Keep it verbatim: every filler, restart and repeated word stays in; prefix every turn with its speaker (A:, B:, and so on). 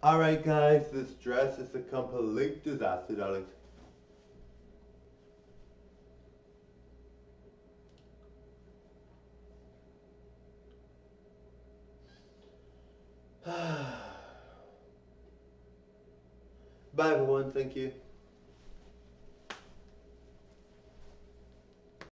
A: Alright guys, this dress is a complete disaster, darlings. Bye everyone, thank you.